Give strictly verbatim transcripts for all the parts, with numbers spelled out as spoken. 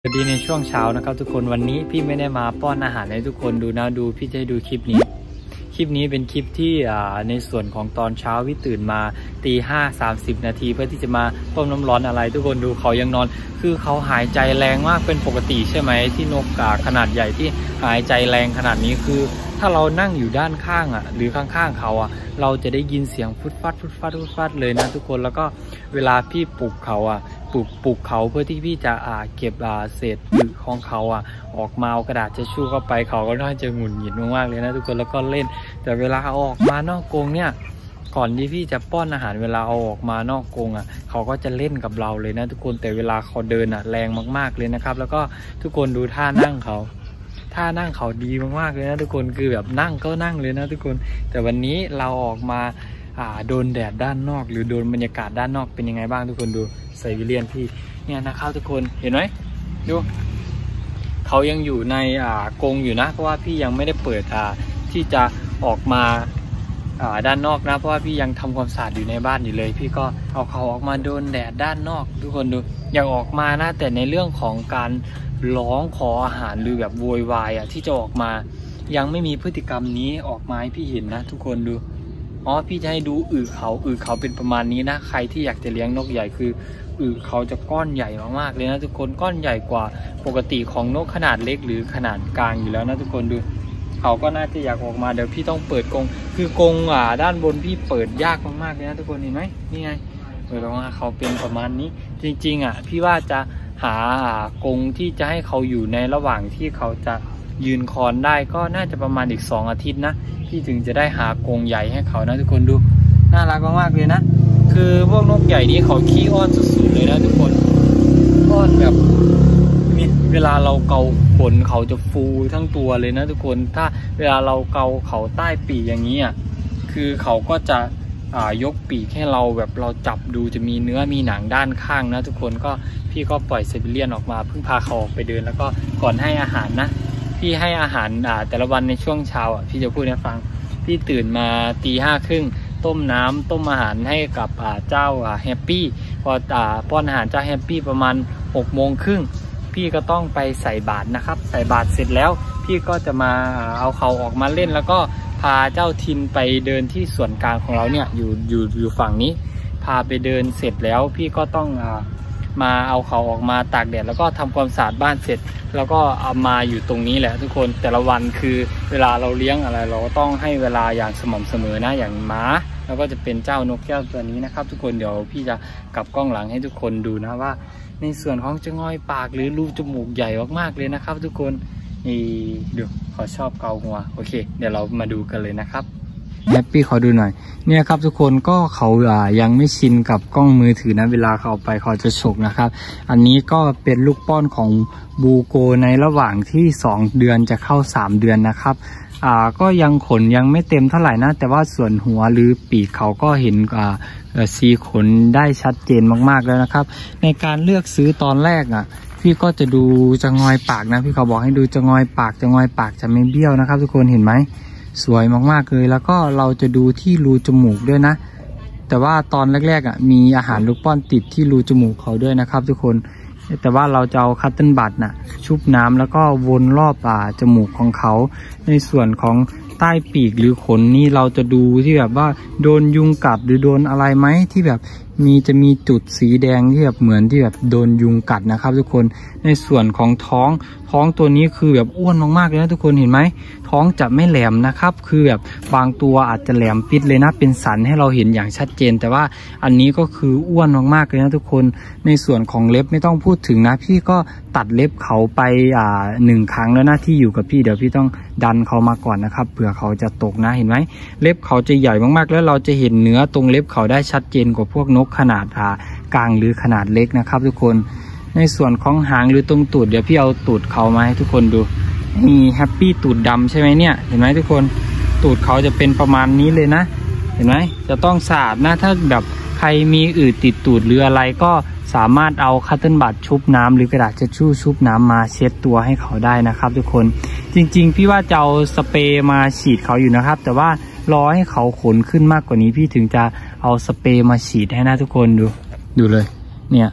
สวัสดีในช่วงเช้านะครับทุกคนวันนี้พี่ไม่ได้มาป้อนอาหารให้ทุกคนดูนะดูพี่จะให้ดูคลิปนี้คลิปนี้เป็นคลิปที่ในส่วนของตอนเช้าพี่ตื่นมาตีห้าสามสิบนาทีเพื่อที่จะมาต้มน้ำร้อนอะไรทุกคนดูเขายังนอนคือเขาหายใจแรงมากเป็นปกติใช่ไหมที่นกกาขนาดใหญ่ที่หายใจแรงขนาดนี้คือถ้าเรานั่งอยู่ด้านข้างอ่ะหรือข้างๆเขาอ่ะเราจะได้ยินเสียงฟุดฟัดฟุดฟัดฟุดฟัดเลยนะทุกคนแล้วก็เวลาพี่ปลุกเขาอ่ะปลุกปลุกเขาเพื่อที่พี่จะอ่าเก็บอ่าเศษอึของเขาอ่ะออกมาเอากระดาษจะชู่เข้าไปเขาก็น่าจะหงุดหงิดมากๆเลยนะทุกคนแล้วก็เล่นแต่เวลาเอาออกมานอกกรงเนี่ยก่อนที่พี่จะป้อนอาหารเวลาเอาออกมานอกกรงอ่ะเขาก็จะเล่นกับเราเลยนะทุกคนแต่เวลาเขาเดินอ่ะแรงมากๆเลยนะครับแล้วก็ทุกคนดูท่านั่งเขาท่านั่งเขาดีมากๆเลยนะทุกคนคือแบบนั่งก็นั่งเลยนะทุกคนแต่วันนี้เราออกมาอ่าโดนแดดด้านนอกหรือโดนบรรยากาศด้านนอกเป็นยังไงบ้างทุกคนดูไซบีเรียนพี่เนี่ยนะครับทุกคนเห็นไหมดูเขายังอยู่ในอ่ากรงอยู่นะเพราะว่าพี่ยังไม่ได้เปิดอ่าที่จะออกมาอ่าด้านนอกนะเพราะว่าพี่ยังทำความสะอาดอยู่ในบ้านอยู่เลยพี่ก็เอาเขาออกมาโดนแดดด้านนอกทุกคนดูอยากออกมานะแต่ในเรื่องของการร้องขออาหารหรือแบบโวยวายอ่ะที่จะออกมายังไม่มีพฤติกรรมนี้ออกมาให้พี่เห็นนะทุกคนดูอ๋อพี่จะให้ดูอึเขาอึเขาเป็นประมาณนี้นะใครที่อยากจะเลี้ยงนกใหญ่คืออึเขาจะก้อนใหญ่มากๆเลยนะทุกคนก้อนใหญ่กว่าปกติของนกขนาดเล็กหรือขนาดกลางอยู่แล้วนะทุกคนดูเขาก็น่าจะอยากออกมาเดี๋ยวพี่ต้องเปิดกรงคือกรงอ่าด้านบนพี่เปิดยากมากๆเลยนะทุกคนเห็นไหมนี่ไงเปิดออกมาเขาเป็นประมาณนี้จริงๆอ่ะพี่ว่าจะหากรงที่จะให้เขาอยู่ในระหว่างที่เขาจะยืนคอนได้ก็น่าจะประมาณอีกสองอาทิตย์นะพี่ถึงจะได้หากรงใหญ่ให้เขานะทุกคนดูน่ารักมากๆเลยนะคือพวกนกใหญ่นี้เขาขี้อ้อนสุดๆเลยนะทุกคนอ้อนแบบมีเวลาเราเกาขนเขาจะฟูทั้งตัวเลยนะทุกคนถ้าเวลาเราเกาเขาใต้ปีกอย่างนี้อ่ะคือเขาก็จะอ่ายกปีกให้เราแบบเราจับดูจะมีเนื้อมีหนังด้านข้างนะทุกคนก็พี่ก็ปล่อยไซบีเรียนออกมาเพิ่งพาเขาออกไปเดินแล้วก็ก่อนให้อาหารนะพี่ให้อาหารอ่าแต่ละวันในช่วงเช้าอ่ะพี่จะพูดให้ฟังพี่ตื่นมาตีห้าครึ่งต้มน้ำต้มอาหารให้กับอ่าเจ้าอ่าแฮปปี้พออ่าป้อนอาหารเจ้าแฮปปี้ประมาณหกโมงครึ่งพี่ก็ต้องไปใส่บาตรนะครับใส่บาตรเสร็จแล้วพี่ก็จะมาเอาเขาออกมาเล่นแล้วก็พาเจ้าทินไปเดินที่ส่วนกลางของเราเนี่ยอยู่อยู่อยู่ฝั่งนี้พาไปเดินเสร็จแล้วพี่ก็ต้องอ่ามาเอาเขาออกมาตากแดดแล้วก็ทำความสะอาดบ้านเสร็จแล้วก็เอามาอยู่ตรงนี้แหละทุกคนแต่ละวันคือเวลาเราเลี้ยงอะไรเราก็ต้องให้เวลาอย่างสม่ำเสมอนะอย่างม้าแล้วก็จะเป็นเจ้านกแก้วตัวนี้นะครับทุกคนเดี๋ยวพี่จะกลับกล้องหลังให้ทุกคนดูนะว่าในส่วนของจะง่อยปากหรือรูจมูกใหญ่มากๆเลยนะครับทุกคนนี่ดูเขาชอบเกาหัวโอเคเดี๋ยวเรามาดูกันเลยนะครับแฮปปี้ขอดูหน่อยเนี่ยครับทุกคนก็เขาอ่ายังไม่ชินกับกล้องมือถือนะเวลาเขาไปเขาจะฉกนะครับอันนี้ก็เป็นลูกป้อนของบูโกในระหว่างที่สองเดือนจะเข้าสามเดือนนะครับอ่าก็ยังขนยังไม่เต็มเท่าไหร่นะแต่ว่าส่วนหัวหรือปีกเขาก็เห็นอ่าสีขนได้ชัดเจนมากๆแล้วนะครับในการเลือกซื้อตอนแรกอ่ะพี่ก็จะดูจะงอยปากนะพี่เขาบอกให้ดูจะงอยปากจะงอยปากจะไม่เบี้ยวนะครับทุกคนเห็นไหมสวยมากๆเลยแล้วก็เราจะดูที่รูจมูกด้วยนะแต่ว่าตอนแรกๆอ่ะมีอาหารลูกป้อนติดที่รูจมูกเขาด้วยนะครับทุกคนแต่ว่าเราจะเอาคัตเติ้ลบัตน่ะชุบน้ำแล้วก็วนรอบอ่าจมูกของเขาในส่วนของใต้ปีกหรือขนนี่เราจะดูที่แบบว่าโดนยุงกัดหรือโดนอะไรไหมที่แบบมีจะมีจุดสีแดงที่แบบเหมือนที่แบบโดนยุงกัดนะครับทุกคนในส่วนของท้องท้องตัวนี้คือแบบอ้วนมากๆเลยนะทุกคนเห็นไหมท้องจะไม่แหลมนะครับคือแบบบางตัวอาจจะแหลมปิดเลยนะเป็นสันให้เราเห็นอย่างชัดเจนแต่ว่าอันนี้ก็คืออ้วนมากๆเลยนะทุกคนในส่วนของเล็บไม่ต้องพูดถึงนะพี่ก็ตัดเล็บเขาไปอ่าหนึ่งครั้งแล้วนะที่อยู่กับพี่เดี๋ยวพี่ต้องดันเขามาก่อนนะครับเผื่อเขาจะตกนะเห็นไหมเล็บเขาจะใหญ่มากๆแล้วเราจะเห็นเนื้อตรงเล็บเขาได้ชัดเจนกว่าพวกนกขนาดอ่ากลางหรือขนาดเล็กนะครับทุกคนในส่วนของหางหรือตรงตูดเดี๋ยวพี่เอาตูดเขามาให้ทุกคนดูมีแฮปปี้ตูดดำใช่ไหมเนี่ยเห็นไหมทุกคนตูดเขาจะเป็นประมาณนี้เลยนะเห็นไหมจะต้องสะอาดนะถ้าแบบใครมีอืดติดตูดหรืออะไรก็สามารถเอาคัตเติ้ลบัตชุบน้ำหรือกระดาษทิชชู่ชุบน้ำมาเช็ดตัวให้เขาได้นะครับทุกคนจริงๆพี่ว่าจะเอาสเปรย์มาฉีดเขาอยู่นะครับแต่ว่ารอให้เขาขนขึ้นมากกว่านี้พี่ถึงจะเอาสเปรย์มาฉีดให้นะทุกคนดูดูเลยเนี่ย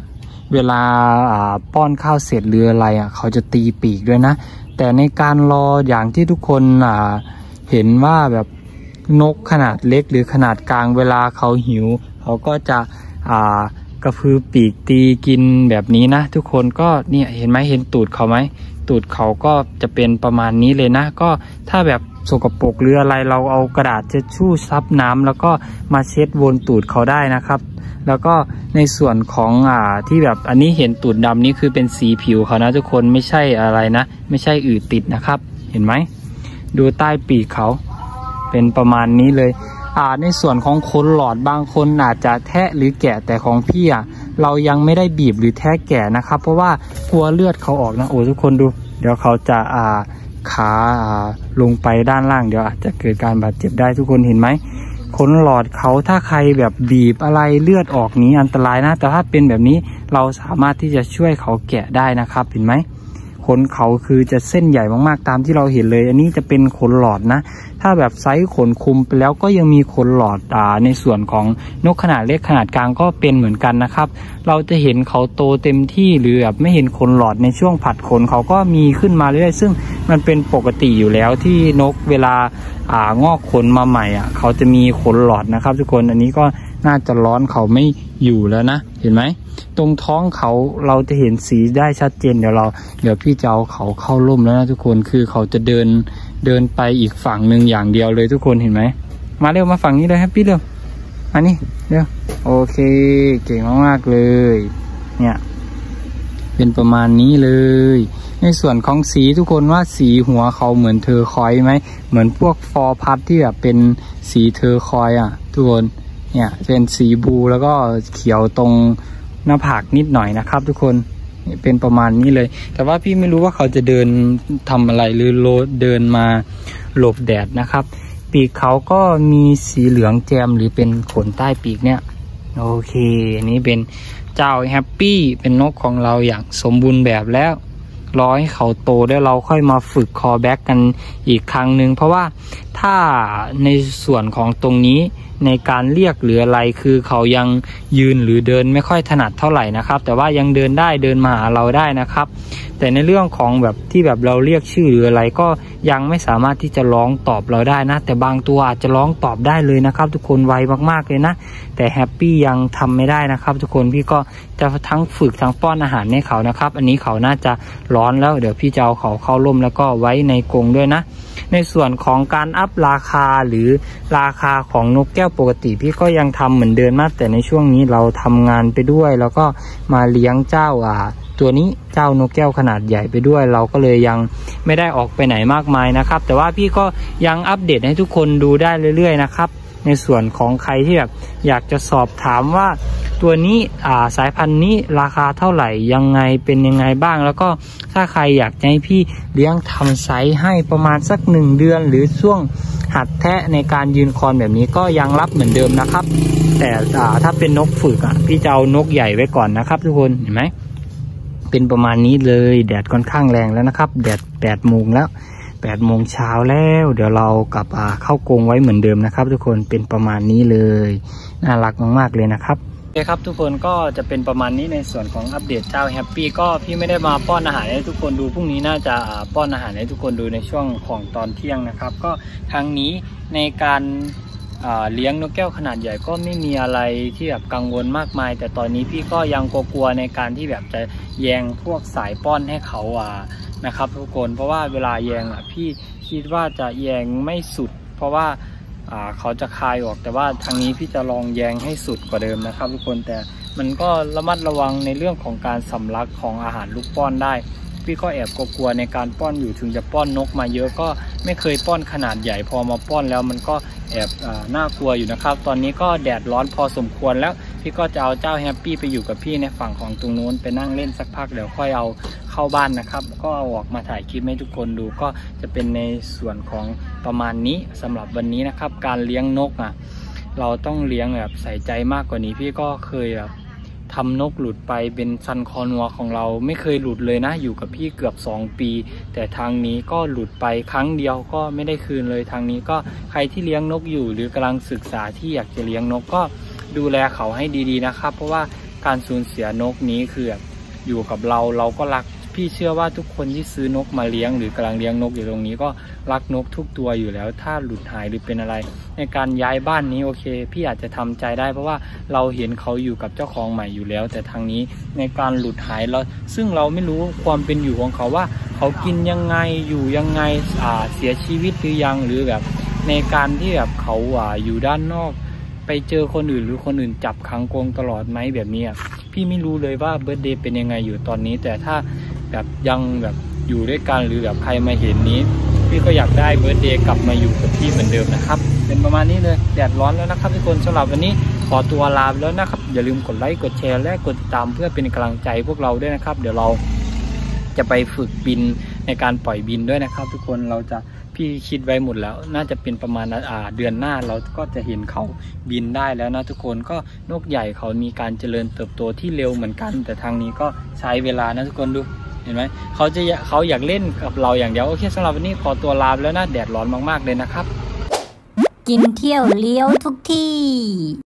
เวลาป้อนข้าวเสร็จหรืออะไรอ่ะเขาจะตีปีกด้วยนะแต่ในการรออย่างที่ทุกคนอ่าเห็นว่าแบบนกขนาดเล็กหรือขนาดกลางเวลาเขาหิวเขาก็จะอ่ากระพือปีกตีกินแบบนี้นะทุกคนก็เนี่ยเห็นไหมเห็นตูดเขาไหมตูดเขาก็จะเป็นประมาณนี้เลยนะก็ถ้าแบบสกปรกหรืออะไรเราเอากระดาษเช็ดชู่ซับน้ำแล้วก็มาเช็ดวนตูดเขาได้นะครับแล้วก็ในส่วนของอ่าที่แบบอันนี้เห็นตูดดำนี่คือเป็นสีผิวเขานะทุกคนไม่ใช่อะไรนะไม่ใช่อืดติดนะครับเห็นไหมดูใต้ปีกเขาเป็นประมาณนี้เลยอ่าในส่วนของขนหลอดบางคนอาจจะแทะหรือแกะแต่ของพี่อ่ะเรายังไม่ได้บีบหรือแทะแกะนะครับเพราะว่ากลัวเลือดเขาออกนะโอ้ทุกคนดูเดี๋ยวเขาจะอ่าขาอ่าลงไปด้านล่างเดี๋ยวอาจจะเกิดการบาดเจ็บได้ทุกคนเห็นไหมขนหลอดเขาถ้าใครแบบบีบอะไรเลือดออกนี้อันตรายนะแต่ถ้าเป็นแบบนี้เราสามารถที่จะช่วยเขาแกะได้นะครับเห็นไหมขนเขาคือจะเส้นใหญ่มากๆตามที่เราเห็นเลยอันนี้จะเป็นขนหลอดนะถ้าแบบไซส์ขนคุมไปแล้วก็ยังมีขนหลอดอ่าในส่วนของนกขนาดเล็กขนาดกลางก็เป็นเหมือนกันนะครับเราจะเห็นเขาโตเต็มที่หรือแบบไม่เห็นขนหลอดในช่วงผัดขนเขาก็มีขึ้นมาเรื่อยๆซึ่งมันเป็นปกติอยู่แล้วที่นกเวลาอ่างอกขนมาใหม่อ่ะเขาจะมีขนหลอดนะครับทุกคนอันนี้ก็น่าจะร้อนเขาไม่อยู่แล้วนะเห็นไหมตรงท้องเขาเราจะเห็นสีได้ชัดเจนเดี๋ยวเราเดี๋ยวพี่จะเอาเขาเข้าร่มแล้วนะทุกคนคือเขาจะเดินเดินไปอีกฝั่งหนึ่งอย่างเดียวเลยทุกคนเห็นไหมมาเร็วมาฝั่งนี้เลยแฮปปี้เร็วอันนี้เร็วโอเคเก่งมากๆเลยเนี่ยเป็นประมาณนี้เลยในส่วนของสีทุกคนว่าสีหัวเขาเหมือนเทอร์คอยไหมเหมือนพวกฟอร์พัดที่แบบเป็นสีเทอร์คอยอ่ะทุกคนเนี่ยเป็นสีบลูแล้วก็เขียวตรงหน้าผากนิดหน่อยนะครับทุกคนเป็นประมาณนี้เลยแต่ว่าพี่ไม่รู้ว่าเขาจะเดินทำอะไรหรือโลเดินมาหลบแดดนะครับปีกเขาก็มีสีเหลืองแจมหรือเป็นขนใต้ปีกเนี่ยโอเคอันนี้เป็นเจ้าแฮปปี้เป็นนกของเราอย่างสมบูรณ์แบบแล้วรอให้เขาโตแล้วเราค่อยมาฝึกคอแบ็กกันอีกครั้งหนึ่งเพราะว่าถ้าในส่วนของตรงนี้ในการเรียกหรืออะไรคือเขายังยืนหรือเดินไม่ค่อยถนัดเท่าไหร่นะครับแต่ว่ายังเดินได้เดินมาหาเราได้นะครับแต่ในเรื่องของแบบที่แบบเราเรียกชื่อหรืออะไรก็ยังไม่สามารถที่จะร้องตอบเราได้นะแต่บางตัวอาจจะร้องตอบได้เลยนะครับทุกคนไวมากๆเลยนะแต่แฮปปี้ยังทำไม่ได้นะครับทุกคนพี่ก็จะทั้งฝึกทั้งป้อนอาหารให้เขานะครับอันนี้เขาน่าจะร้อนแล้วเดี๋ยวพี่จะเอาเขาเข้าร่มแล้วก็ไว้ในกรงด้วยนะในส่วนของการอัพราคาหรือราคาของนกแก้วปกติพี่ก็ยังทำเหมือนเดิมมากแต่ในช่วงนี้เราทำงานไปด้วยแล้วก็มาเลี้ยงเจ้าอ่าตัวนี้เจ้านกแก้วขนาดใหญ่ไปด้วยเราก็เลยยังไม่ได้ออกไปไหนมากมายนะครับแต่ว่าพี่ก็ยังอัปเดตให้ทุกคนดูได้เรื่อยๆนะครับในส่วนของใครที่แบบอยากจะสอบถามว่าตัวนี้อ่าสายพันธุ์นี้ราคาเท่าไหร่ยังไงเป็นยังไงบ้างแล้วก็ถ้าใครอยากให้พี่เลี้ยงทำไซส์ให้ประมาณสักหนึ่งเดือนหรือช่วงหัดแทะในการยืนคอนแบบนี้ก็ยังรับเหมือนเดิมนะครับแต่อ่าถ้าเป็นนกฝึกอ่ะพี่จะเอานกใหญ่ไว้ก่อนนะครับทุกคนเห็นไหมเป็นประมาณนี้เลยแดดค่อนข้างแรงแล้วนะครับแดดแปดโมงแล้วแปดโมงเช้าแล้วเดี๋ยวเรากลับเข้ากรงไว้เหมือนเดิมนะครับทุกคนเป็นประมาณนี้เลยน่ารักมากๆเลยนะครับโอเคครับทุกคนก็จะเป็นประมาณนี้ในส่วนของอัปเดตเจ้าแฮปปี้ก็พี่ไม่ได้มาป้อนอาหารให้ทุกคนดูพรุ่งนี้น่าจะป้อนอาหารให้ทุกคนดูในช่วงของตอนเที่ยงนะครับก็ครั้งนี้ในการเลี้ยงนกแก้วขนาดใหญ่ก็ไม่มีอะไรที่แบบกังวลมากมายแต่ตอนนี้พี่ก็ยังกลัวๆในการที่แบบจะแยงพวกสายป้อนให้เขาอ่ะนะครับทุกคนเพราะว่าเวลาแยงอ่ะพี่คิดว่าจะแยงไม่สุดเพราะว่าอ่าเขาจะคายออกแต่ว่าทางนี้พี่จะลองแยงให้สุดกว่าเดิมนะครับทุกคนแต่มันก็ระมัดระวังในเรื่องของการสำลักของอาหารลูกป้อนได้พี่ก็แอบกลัวๆในการป้อนอยู่ถึงจะป้อนนกมาเยอะก็ไม่เคยป้อนขนาดใหญ่พอมาป้อนแล้วมันก็แอบน่ากลัวอยู่นะครับตอนนี้ก็แดดร้อนพอสมควรแล้วพี่ก็จะเอาเจ้าแฮปปี้ไปอยู่กับพี่ในฝั่งของตรงนู้นไปนั่งเล่นสักพักเดี๋ยวค่อยเอาเข้าบ้านนะครับก็เอาออกมาถ่ายคลิปให้ทุกคนดูก็จะเป็นในส่วนของประมาณนี้สำหรับวันนี้นะครับการเลี้ยงนกอ่ะเราต้องเลี้ยงแบบใส่ใจมากกว่านี้พี่ก็เคยแบบทำนกหลุดไปเป็นซันคอนัวของเราไม่เคยหลุดเลยนะอยู่กับพี่เกือบสองปีแต่ทางนี้ก็หลุดไปครั้งเดียวก็ไม่ได้คืนเลยทางนี้ก็ใครที่เลี้ยงนกอยู่หรือกำลังศึกษาที่อยากจะเลี้ยงนกก็ดูแลเขาให้ดีๆนะครับเพราะว่าการสูญเสียนกนี้คือแบบอยู่กับเราเราก็รักพี่เชื่อว่าทุกคนที่ซื้อนกมาเลี้ยงหรือกำลังเลี้ยงนกอยู่ตรงนี้ก็รักนกทุกตัวอยู่แล้วถ้าหลุดหายหรือเป็นอะไรในการย้ายบ้านนี้โอเคพี่อาจจะทำใจได้เพราะว่าเราเห็นเขาอยู่กับเจ้าของใหม่อยู่แล้วแต่ทางนี้ในการหลุดหายเราซึ่งเราไม่รู้ความเป็นอยู่ของเขาว่าเขากินยังไงอยู่ยังไงอ่าเสียชีวิตหรือยังหรือแบบในการที่แบบเขาอ่าอยู่ด้านนอกไปเจอคนอื่นหรือคนอื่นจับขังกรงตลอดไหมแบบนี้พี่ไม่รู้เลยว่าเบิร์ธเดย์เป็นยังไงอยู่ตอนนี้แต่ถ้าแบบยังแบบอยู่ด้วยกันหรือแบบใครมาเห็นนี้พี่ก็อยากได้เบิร์ธเดย์กลับมาอยู่กับพี่เหมือนเดิมนะครับเป็นประมาณนี้เลยแดดร้อนแล้วนะครับทุกคนสำหรับวันนี้ขอตัวลาไปแล้วนะครับอย่าลืมกดไลค์กดแชร์และกดติดตามเพื่อเป็นกำลังใจพวกเราด้วยนะครับเดี๋ยวเราจะไปฝึกบินในการปล่อยบินด้วยนะครับทุกคนเราจะพี่คิดไว้หมดแล้วน่าจะเป็นประมาณอ่าเดือนหน้าเราก็จะเห็นเขาบินได้แล้วนะทุกคนก็นกใหญ่เขามีการเจริญเติบโตที่เร็วเหมือนกันแต่ทางนี้ก็ใช้เวลานะทุกคนดูเห็นไหมเขาจะเขาอยากเล่นกับเราอย่างเดียวโอเคสำหรับวันนี้ขอตัวลาแล้วนะแดดร้อนมากๆเลยนะครับกินเที่ยวเลี้ยวทุกที่